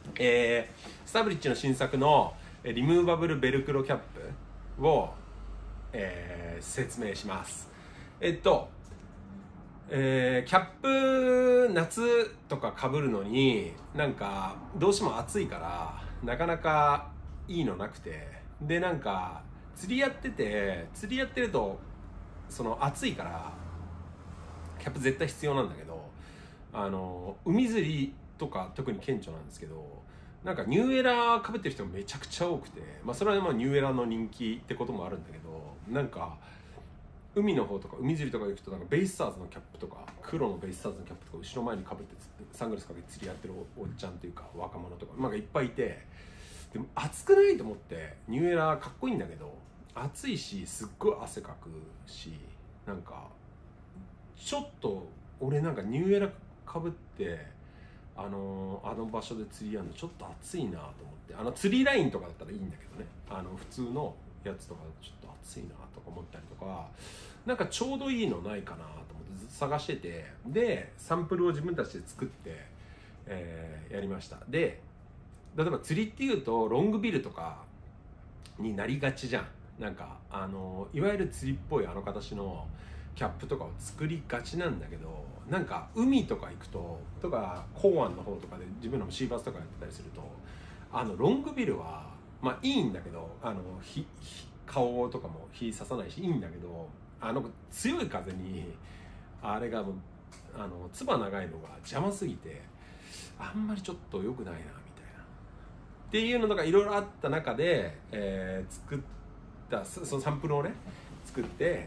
スタブリッジの新作のリムーバブルベルクロキャップを、説明します。キャップ夏とか被るのになんかどうしても暑いからなかなかいいのなくて、でなんか釣りやってるとその暑いからキャップ絶対必要なんだけど、海釣りとか特に顕著なんですけど、なんかニューエラー被ってる人がめちゃくちゃ多くて、まあそれはまあニューエラーの人気ってこともあるんだけど、なんか海の方とか海釣りとか行くとなんかベイスターズのキャップとか黒のベイスターズのキャップとか後ろ前に被ってサングラスかけて釣りやってるおっちゃんっていうか若者とかなんかいっぱいいて、でも暑くないと思ってニューエラーかっこいいんだけど暑いしすっごい汗かくし、なんかちょっと俺なんかニューエラかぶってあの場所で釣りやるのちょっと暑いなと思って、釣りラインとかだったらいいんだけどね、普通のやつとかちょっと暑いなとか思ったりとか、なんかちょうどいいのないかなと思ってずっと探してて、でサンプルを自分たちで作って、やりました。で例えば釣りっていうとロングビルとかになりがちじゃん。なんかいわゆる釣りっぽい形のキャップとかを作りがちなんだけど、なんか海とか行くととか港湾の方とかで自分らもシーバスとかやってたりするとロングビルはまあいいんだけど顔とかも火刺さないしいいんだけど、強い風にあれがもう唾長いのが邪魔すぎてあんまりちょっと良くないなみたいなっていうのとかいろいろあった中で、作ったそのサンプルをね作って、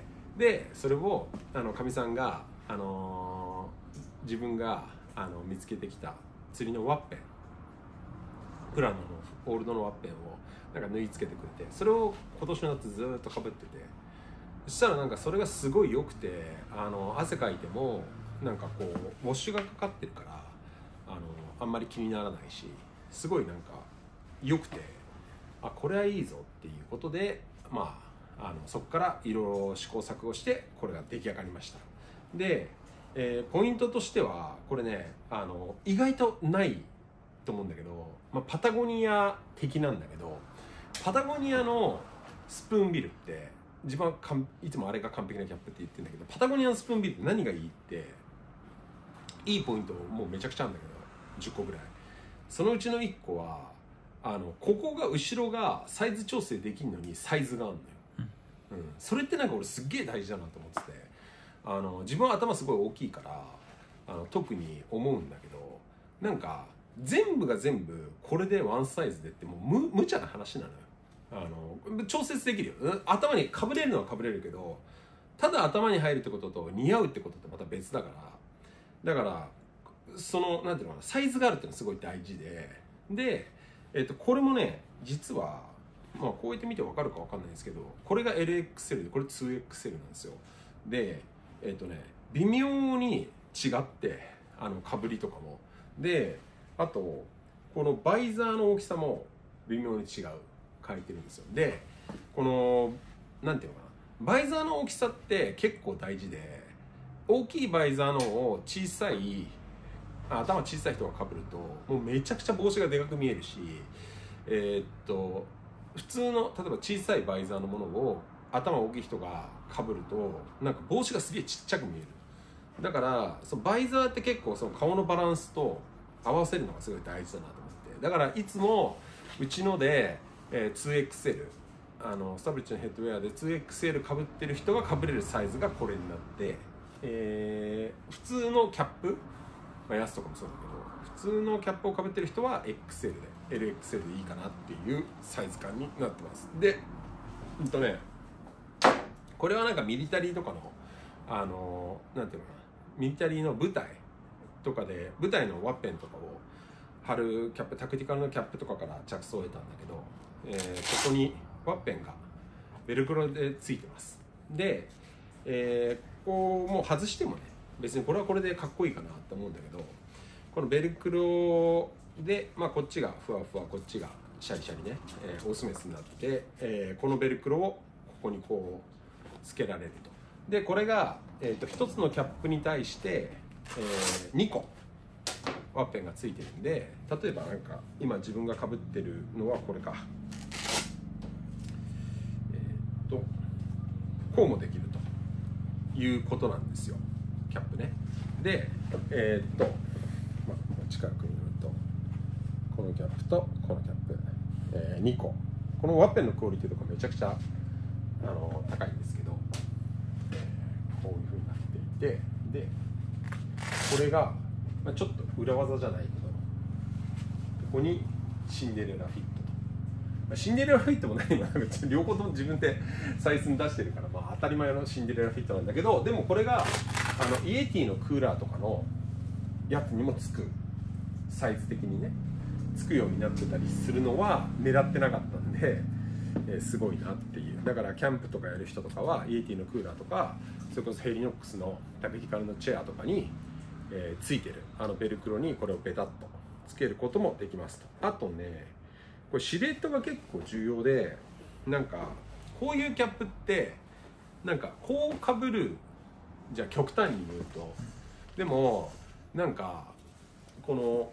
でそれをかみさんが、自分が見つけてきた釣りのワッペン、プラノのオールドのワッペンをなんか縫い付けてくれて、それを今年の夏ずっとかぶってて、そしたらなんかそれがすごい良くて、汗かいてもなんかこうウォッシュがかかってるからあんまり気にならないし、すごいなんか良くて、これはいいぞっていうことで、まあそこからいろいろ試行錯誤してこれが出来上がりました。で、ポイントとしてはこれね意外とないと思うんだけど、パタゴニア的なんだけど、パタゴニアのスプーンビルって自分はいつもあれが完璧なキャップって言ってるんだけど、パタゴニアのスプーンビルって何がいいって、いいポイントもうめちゃくちゃあるんだけど10個ぐらい、そのうちの1個はここが後ろがサイズ調整できるのにサイズがあるのよ、それってなんか俺すっげえ大事だなと思ってて、自分は頭すごい大きいから特に思うんだけど、なんか全部が全部これでワンサイズでってもう無茶な話なのよ。調節できるよ、頭にかぶれるのはかぶれるけど、ただ頭に入るってことと似合うってことってまた別だから、だからそのなんていうのかな、サイズがあるっていうのはすごい大事で、これもね実はこうやって見て分かるか分かんないんですけど、これが LXL でこれ 2XL なんですよ。で微妙に違ってかぶりとかもで、あとこのバイザーの大きさも微妙に違う書いてるんですよ。でこのなんていうのかな、バイザーの大きさって結構大事で、大きいバイザーのを小さい頭小さい人がかぶるともうめちゃくちゃ帽子がでかく見えるし、普通の例えば小さいバイザーのものを頭大きい人がかぶるとなんか帽子がすげえちっちゃく見える。だからそのバイザーって結構その顔のバランスと合わせるのがすごい大事だなと思って、だからいつもうちので、2XL スタブリッジのヘッドウェアで 2XL かぶってる人がかぶれるサイズがこれになって、普通のキャップ、ヤスとかもそうだけど普通のキャップをかぶってる人は XL で LXL でいいかなっていうサイズ感になってます。でこれはなんかミリタリーとかのなんていうのかな、ミリタリーの舞台とかで舞台のワッペンとかを貼るキャップ、タクティカルのキャップとかから着想を得たんだけど、ここにワッペンがベルクロでついてます。で、こうもう外してもね別にこれはこれでかっこいいかなと思うんだけど、このベルクロで、こっちがふわふわこっちがシャリシャリね、オスメスになって、このベルクロをここにこうつけられると。でこれが、1つのキャップに対して、2個ワッペンがついてるんで、例えばなんか今自分が被ってるのはこれか、こうもできるということなんですよ、キャップね。で近くに言うとこのキャップとこのキャップ、2個、このワッペンのクオリティとかめちゃくちゃ高いんですけど、こういう風になっていて、でこれが、ちょっと裏技じゃないけど、ここにシンデレラフィットと、シンデレラフィットも何もなくて両方とも自分でサイズに出してるから、当たり前のシンデレラフィットなんだけど、でもこれがイエティのクーラーとかのやつにもつく、サイズ的にねつくようになってたりするのは狙ってなかったんで、すごいなっていう。だからキャンプとかやる人とかはイエティのクーラーとか、それこそヘリノックスのタペヒカルのチェアとかに、ついてるベルクロにこれをペタッとつけることもできますと。あとね、これシルエットが結構重要で、なんかこういうキャップってなんかこうかぶる、じゃあ極端に言うと、でもなんかこの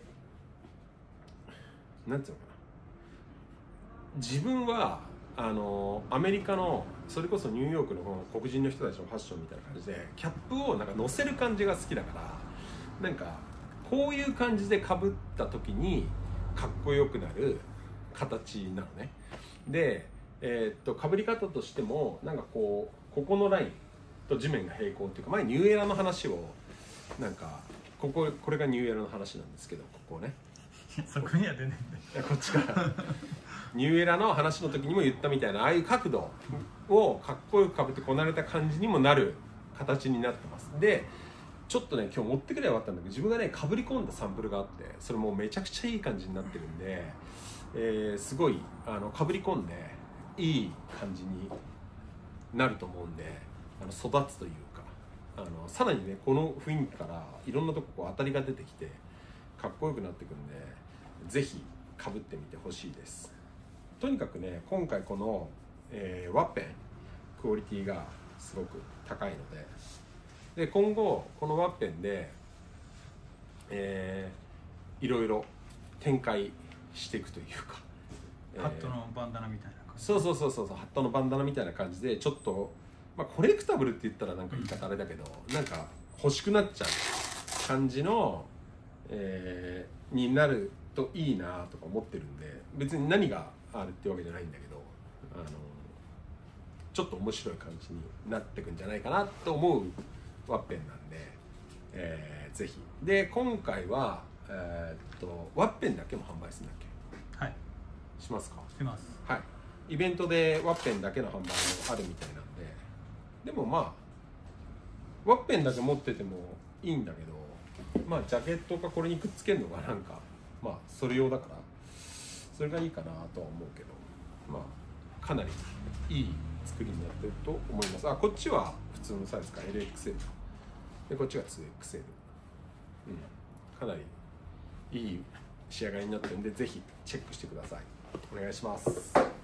なんていうのかな、自分はアメリカのそれこそニューヨークの黒人の人たちのファッションみたいな感じでキャップをなんか乗せる感じが好きだから、なんかこういう感じでかぶった時にかっこよくなる形なのね。でかぶり方としてもなんかここのラインと地面が平行っていうか、前ニューエラの話をなんかこれがニューエラの話なんですけど、ここねそこには出ないんだ。 こっちからニューエラの話の時にも言ったみたいな、ああいう角度をかっこよくかぶってこなれた感じにもなる形になってます。でちょっとね今日持ってくればよかったんだけど、自分がねかぶり込んだサンプルがあって、それもうめちゃくちゃいい感じになってるんで、すごいかぶり込んでいい感じになると思うんで、育つというか、さらにねこの雰囲気からいろんなとこ当たりが出てきてかっこよくなってくんで、ぜひかぶってみてほしいです。とにかくね今回この、ワッペンクオリティがすごく高いので、今後このワッペンで、いろいろ展開していくというか、 ハットのバンダナみたいな感じ。 そうハットのバンダナみたいな感じで、ちょっと、コレクタブルって言ったらなんか言い方あれだけど、なんか欲しくなっちゃう感じの、になるといいなとか思ってるんで、別に何があるってわけじゃないんだけど、ちょっと面白い感じになってくんじゃないかなと思うワッペンなんで、ぜひ。で今回は、ワッペンだけも販売するんだっけ？ はい。 しますか？ します。 はい。イベントでワッペンだけの販売もあるみたいなんで、でもワッペンだけ持っててもいいんだけど、ジャケットかこれにくっつけるのがなんかそれ用だからそれがいいかなとは思うけど、かなりいい作りになってると思います。こっちは普通のサイズか LXL で、こっちが 2XL、かなりいい仕上がりになってるんで、ぜひチェックしてください。お願いします。